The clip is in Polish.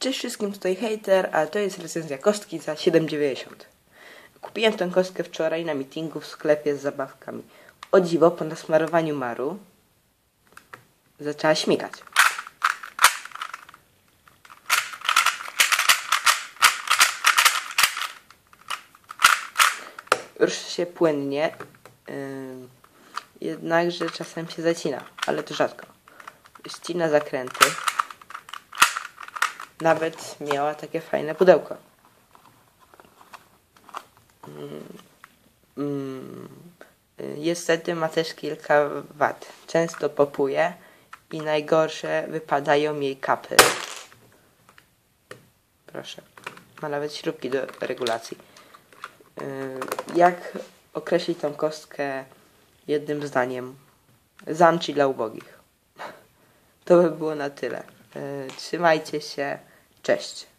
Cześć wszystkim, tutaj Hejter, a to jest recenzja kostki za 7,90. Kupiłem tę kostkę wczoraj na meetingu w sklepie z zabawkami. O dziwo, po nasmarowaniu maru zaczęła śmigać. Ruszy się płynnie, jednakże czasem się zacina, ale to rzadko. Ścina zakręty. Nawet miała takie fajne pudełko. Niestety ma też kilka wad. Często popuje i najgorsze, wypadają jej kapy. Proszę. Ma nawet śrubki do regulacji. Jak określić tą kostkę jednym zdaniem? Zamczy dla ubogich. To by było na tyle. Trzymajcie się. Cześć.